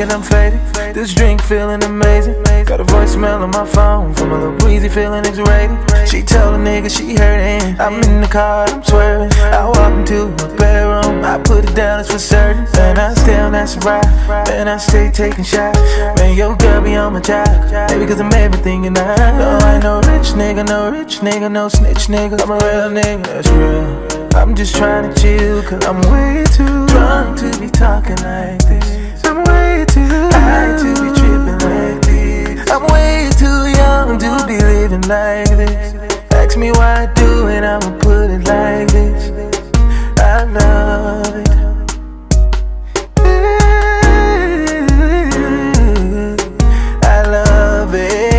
thinking I'm faded. This drink feeling amazing. Got a voicemail on my phone from a little breezy feeling X-rated. She tell a nigga she hurting. I'm in the car, I'm swerving. I walk into my bedroom, I put it down, it's for certain. Man, I stay on that ride. Man, I stay taking shots. Man, your girl be on my job. Maybe cause I'm everything and I know I ain't no rich nigga, no snitch nigga. I'm a real nigga, that's real. I'm just trying to chill, cause I'm way too drunk to be talking like this. I'm way too high to be tripping like this. I'm way too young to be living like this. Ask me why I do it, I'ma put it like this. I love it. I love it.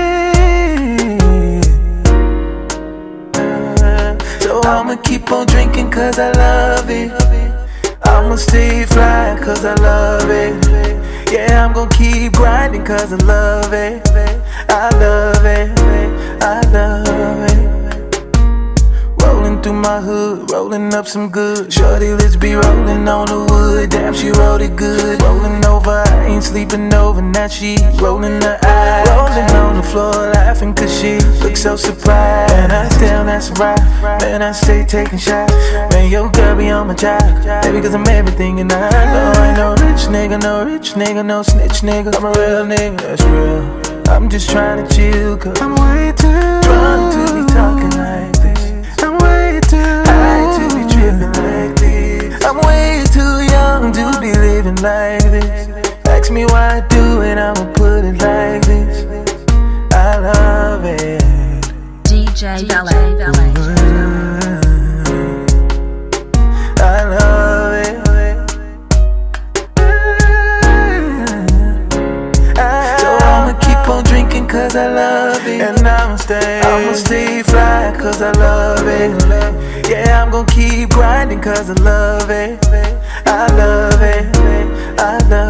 So I'ma keep on drinking cause I love it. I'ma stay fly cause I love it. Yeah, I'm gon' keep grinding cause I love it. I love it, I love it. Rolling through my hood, rolling up some good. Shorty, let's be rolling on the wood. Damn, she rolled it good. Rolling over, I ain't sleeping over. Now she rolling her eyes. Rolling on the floor, laughing cause she looks so surprised. And I stay on that ride. Man, I stay taking shots. Man, your girl be on my job. Maybe cause I'm everything and I know I ain't no rich nigga, no snitch nigga. I'm a real nigga, that's real. I'm just trying to chill cause I'm way too drunk to be talking like this. I'm way too high to be tripping like this. I'm way too young to be living like this. Ask me why I do it, I'ma put it like this. I love it. DJ Valet. I love it. So I'ma keep on drinking cause I love it. And I'ma stay fly cause I love it. Yeah, I'm gon' keep grinding cause I love it. I love it, I love it.